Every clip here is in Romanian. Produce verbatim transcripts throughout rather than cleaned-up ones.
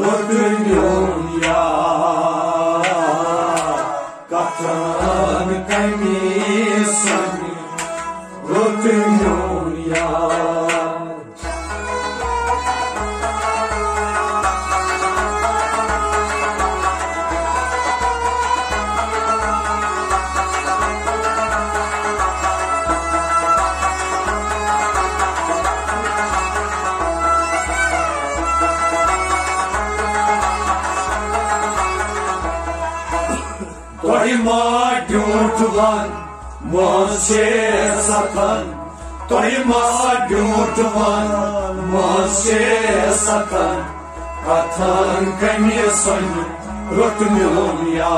rotunion ya katan kamisan rotunion ya Toyma gyurtulan Moshe satan Toyma gyurtulan Moshe satan Katan kamisan rotunion ya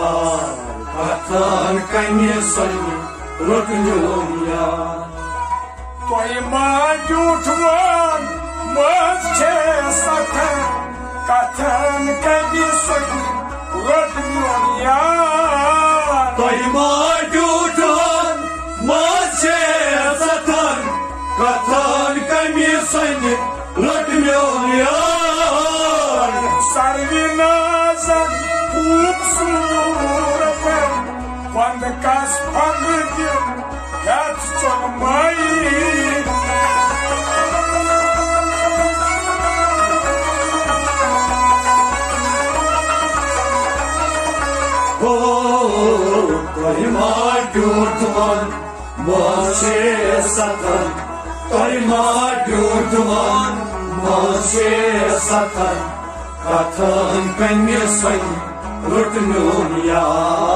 Katan kamisan rotunion ya Toyma gyurtulan Moshe satan Katan kamisan rotunion ya Toyma gyurtulan Moshe satan Katan kamisan rotunion ya Sarvinazan upsurapem Quando cas pagdim Gat chomai Toyma gyurtulan Moshe satan Toyma gyurtulan Moshe satan Katan kamisan rotunion ya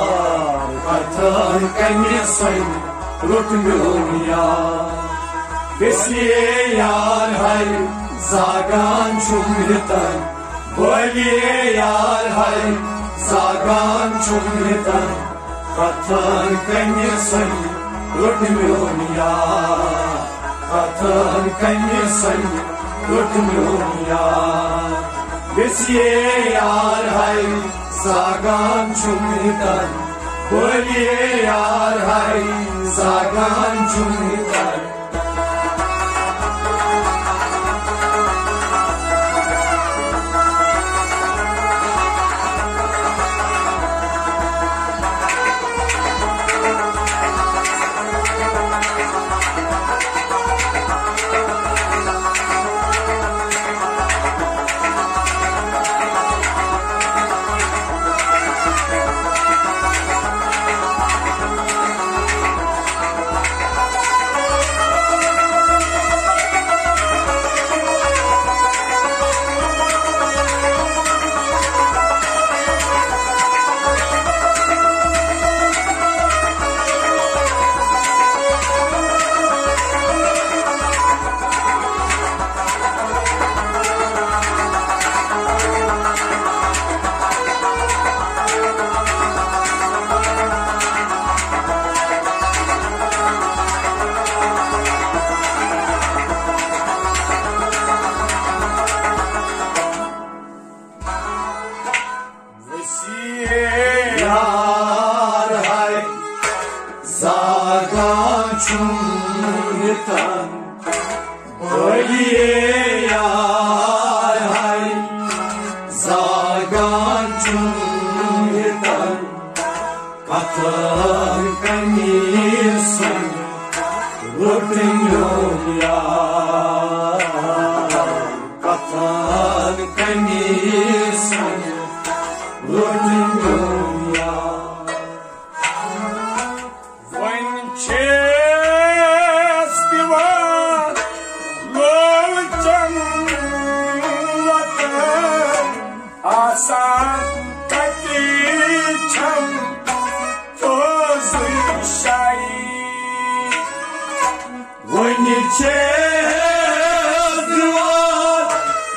Katan kamisan rotunion ya Besliye yar hay zagan çumritan Boliye yar hay zagan çumritan Katan kamisan rotunion ya Katan kamisan rotunion ya Besliye yar hay zagan çumritan Boliye yar hay zagan çumritan Yar hay zagan çumritan Boliye yar hay zagan çumritan Katan kamisan rotunion ya Katan kamisan rotunion ya Vanches divan Lolcan vatan Asan katiçam Tozu şay Vanches divan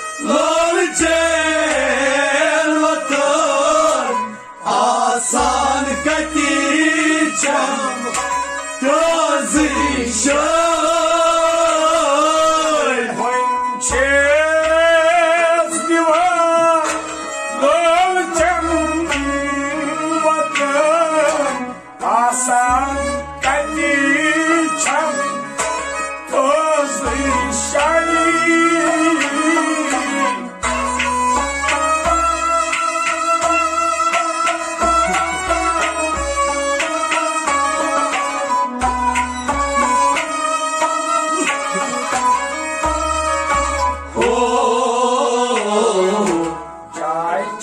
Lolcan vatan Asan katiçam Tozu şay Vanches divan Lolcan vatan Asan katiçam Tozu şay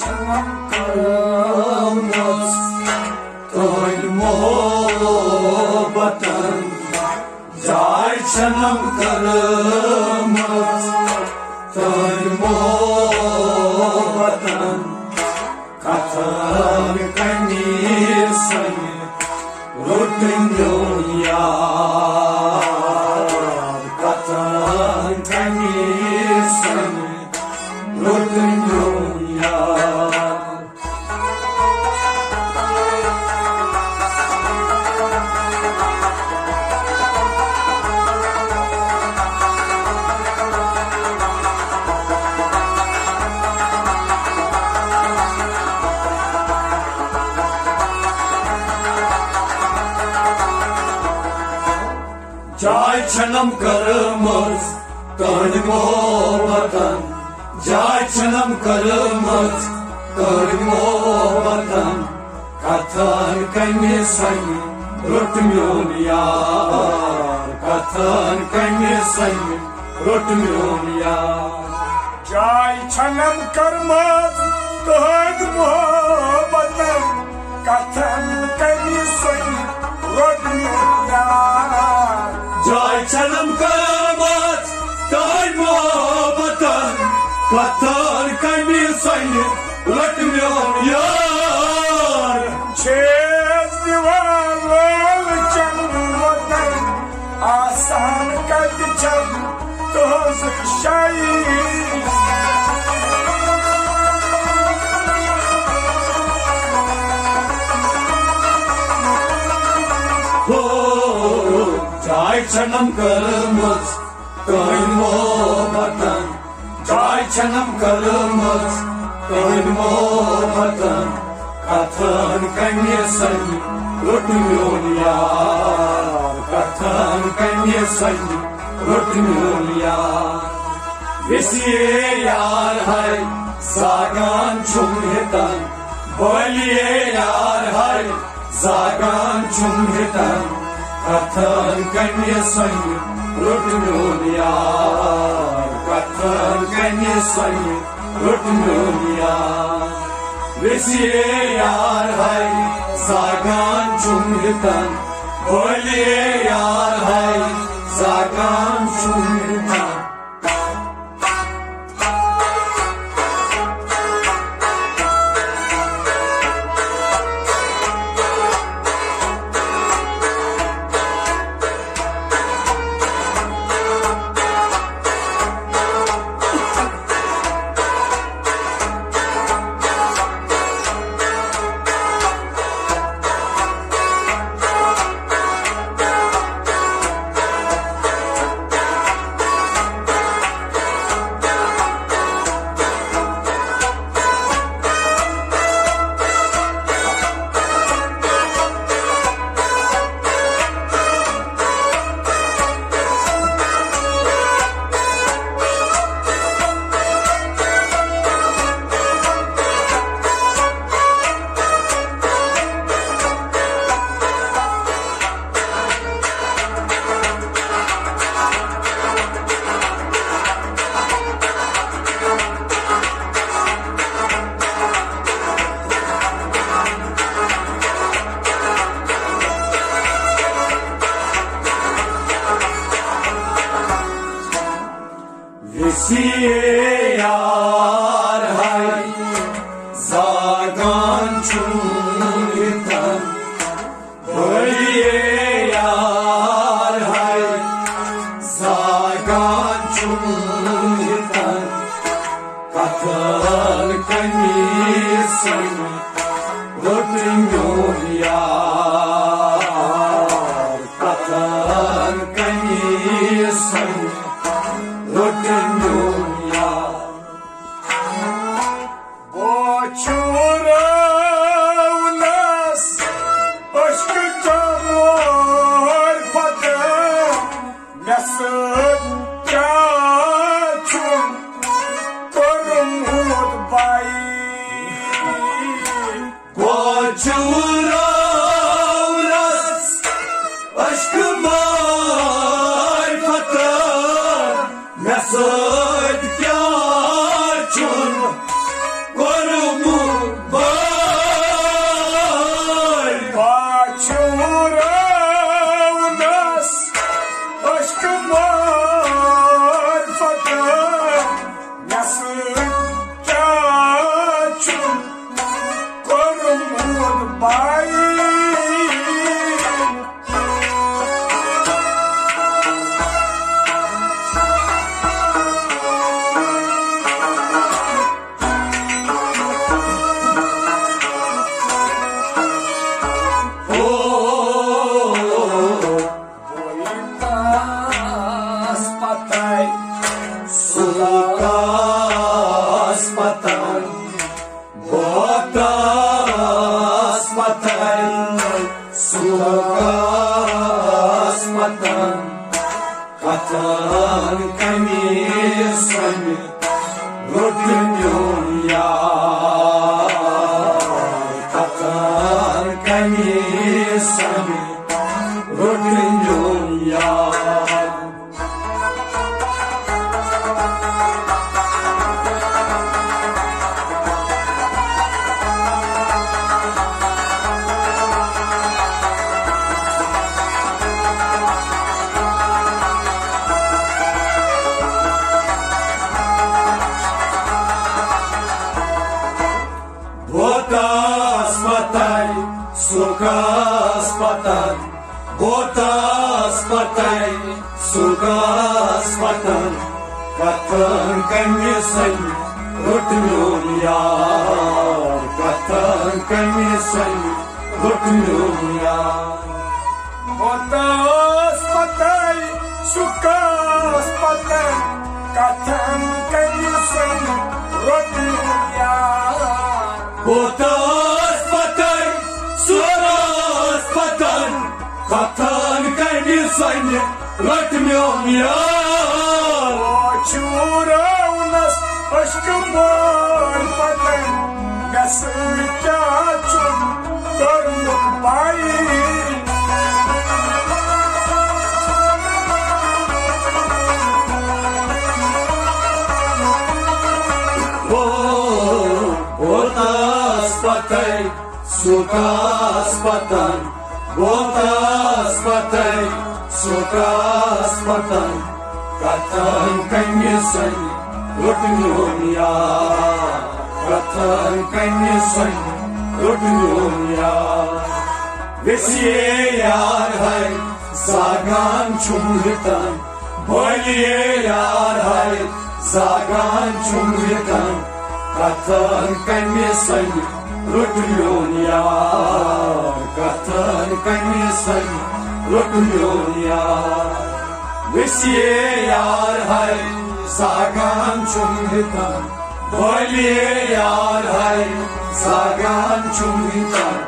çanam kırmız Toy muhabbetin Jai çanam kırmız Toy muhabbetin Katan kanisayı Rutin dünya Katan kanisayı Rutin dünya Jai çanam kırmız Toy muhabbetin Jai çanam kırmız Toy muhabbetin Katan kanisayı Rutin yar Katan kanisayı Rutin yar Jai çanam kırmız Toy muhabbetin Katan kanisayı Rutin yar Jai çanam kırmız Toy muhabbetin Katan kanisayı Rutin yar Çez divarlar canmadan Asan kaçacak toz şahit Jai çanam kırmız Toy muhabbetin Jai çanam kırmız Toy muhabbetin Katan kanisayı Rutin yar Katan kanisayı Rutin yar Vesiye yar hay Sagan çumhitan Boliye yar hay Sagan çumhitan Katan kanisayı Rutin yar Katan kanisayı Rutin yar Vesiye yar hay Sagan çumhitan Boliye yar hay Sagan çumhitan Vesiye yar hay Sagan çumhitan Boliye yar hay Sagan çumhitan Katan kanisayı Rutin yar Katan kanisayı Rutin yar Boçuravnas aşkı çamur patı Mesut kaçun Korumut bay Boçuravnas aşkı marifata Mesut kaçun Korumut Katan kamisani Rotmion yar Katan kamisani Rotmion yar Botas patai, sukas patan, botas patai, sukas patan, katan kamisan, rotmion yar, katan kamisan, rotmion yar. Botas patai, sukas patan, katan kamisan, rotmion yar. Botas patai, sukas patan, katan kamisan, rotmion yar. Çura unas aşkım var patan, nasıl kaçın görmüyor bayi. Botas patai, sukas patan, botas patai, sukas patan, katan kamisan, rotmion yar, katan kamisan, rotmion yar. Vesiye yar hay, zagan çumritan, baliye yar hay, zagan çumritan, katan kamisan, rotmion yar, katan kamisan, rotmion yar. Vesiye yar hay, zagan çumritan, baliye yar hay, zagan çumritan.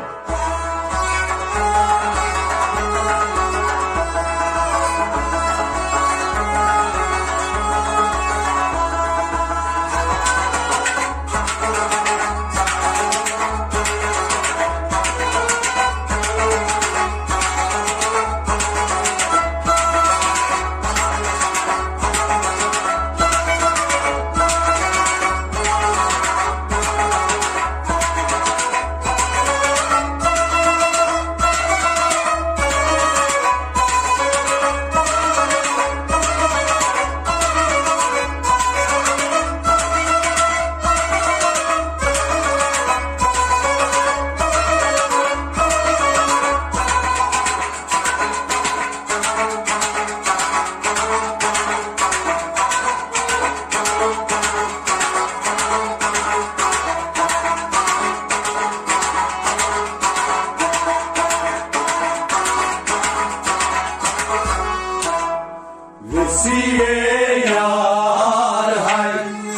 Vesiye yar hay,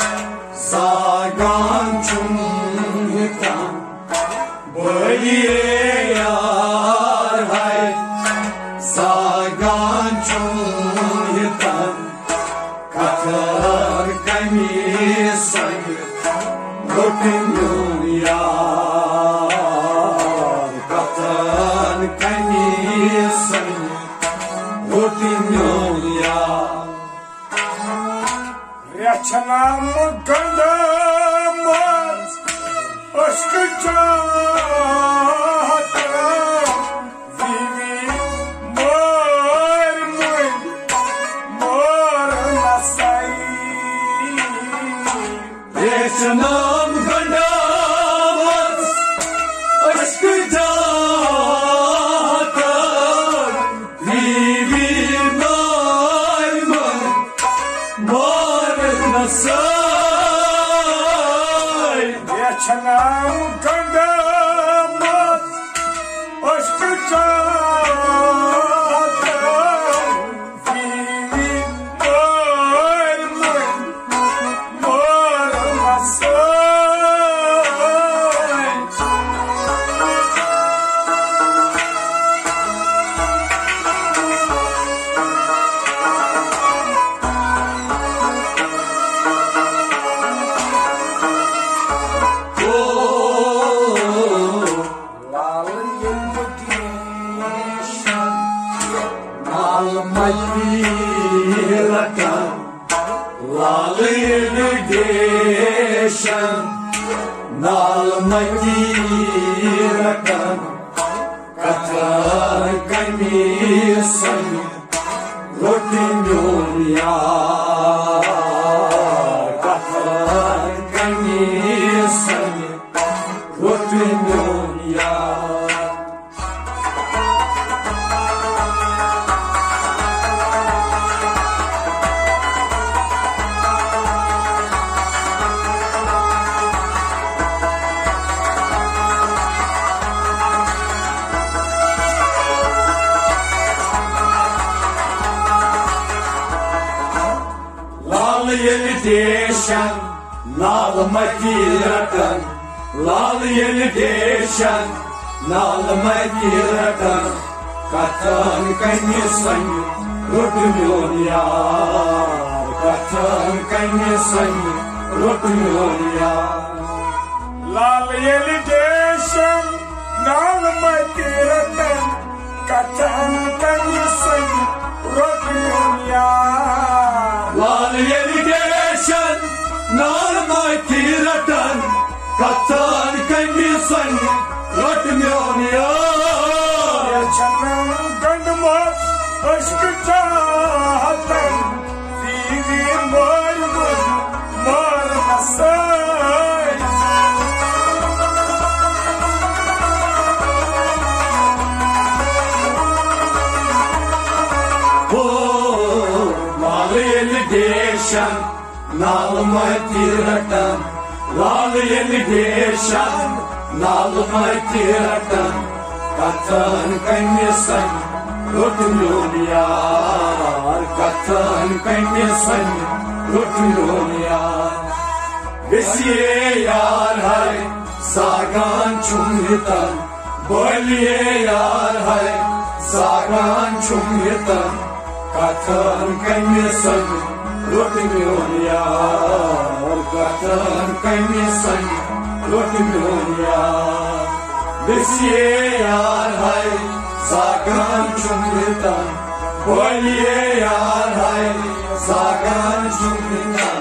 zagan çumritan, baliye yar hay, zagan çumritan, katan kamisan, rotmion yar, katan kamisan, rotmion yar. Reçanam gandamaz, aşkı cahat ratan katan kami san rotin dunia katan kami san rotin dunia yeni değişen, nalma giratan, lal yeni değişen, nalma giratan, katan kaynisan, rotmuyor yar, katan kaynisan, rotmuyor yar. Lal yeni değişen, nalma giratan, katan kaynisan, rotmuyor yar. Lal yeni değişen, nalma giratan, katan kaynisan, rotmuyor yar. Yaşanan gönlümüz aşkı çağatan, zivi morgun mormasay. Lal yeni değişen, nalma giratan, lal yeni değişen, nalma giratan, katan kaynisan, rotmuyor yar, katan kaynisan, rotmuyor yar. Besiye yar hay, sagan çumritan, bolye yar hay, sagan çumritan, katan kaynisan, rotmuyor yar, katan kaynisan, rotmuyor yar. Besiye yar hay, sagan çumritan, bolye yar hay, sagan çumritan.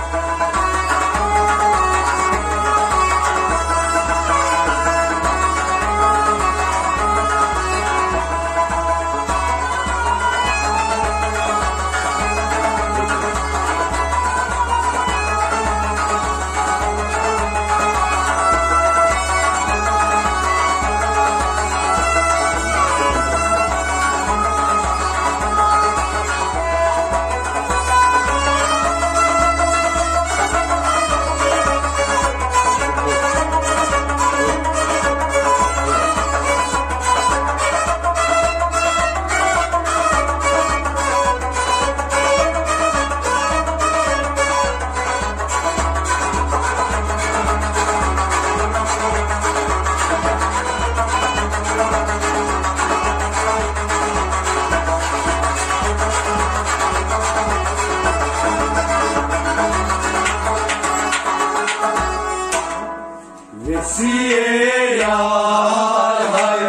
Vesiye yar hay,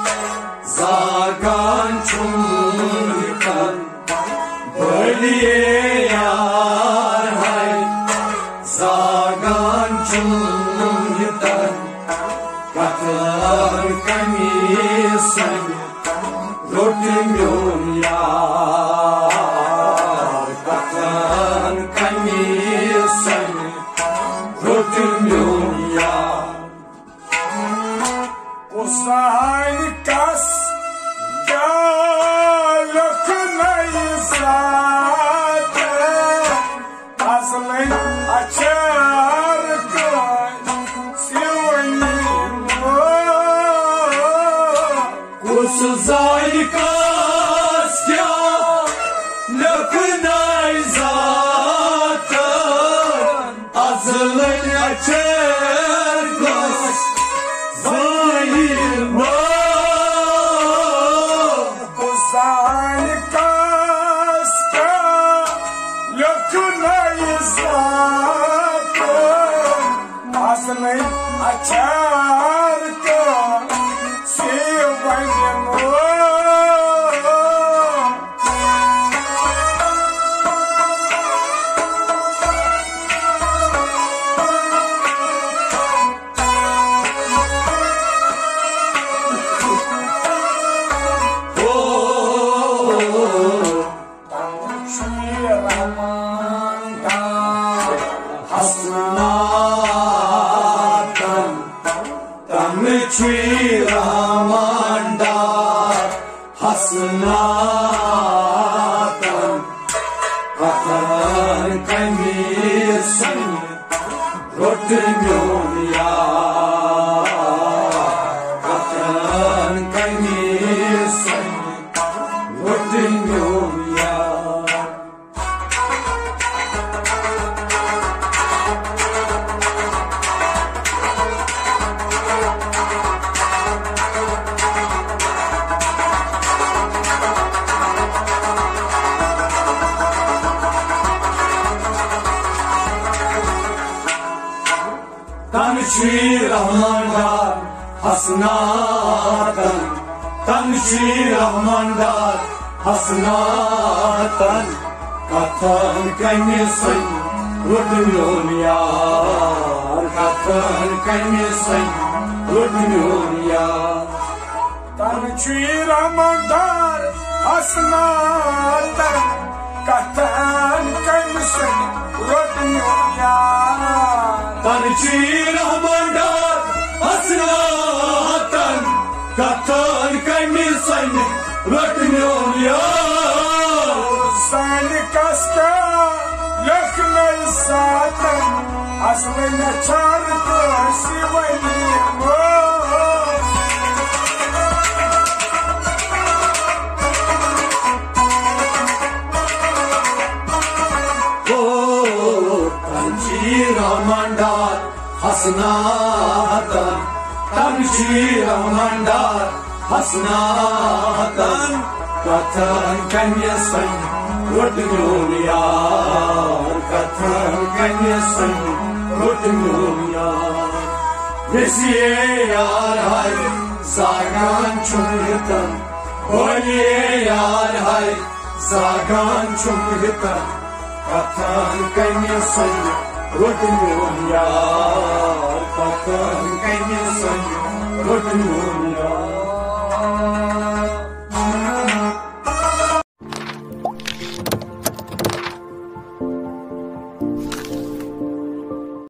zagan çumritan, bolye yar hay, zagan çumritan, katan kaynisan, rotmuyor yar, katan kaynisan, rotmuyor yar. Usahay kas galaknay saate, azlay açar kay sivani mo. Usay kas galaknay saate, azlay açar kay Usahay kas galaknay saate, azlay açar kay sivani mo. Tanrıçı Rahman'dan hasnatan Katan kaymisin Rotun ya Katan kaymisin Rotun ya Tanrıçı Rahman'dan hasnatan Tanrıçı Rahman'dan hasnatan Katan kaymisin Rotun yar Katan kaymisin Rotun yar Tanrıçı Rahman'dan hasnatan Katan kaymisin Rotun yar Tanrıçı Rahman'dan hasnatan Katan kaymisin Rotun yar Sani kaska lakhnai satan asmana charko sivani mo Tanrıçı Rahman'dan hasnatan Tanrıçı Rahman'dan hasnatan Katan kaymisin Rotun yar Katan kaymisin Rotun yar Vesiye yar hay Zagan çumritan Oliye yar hay Zagan çumritan Katan kaymisin Rotun yar Katan kaymisin Rotun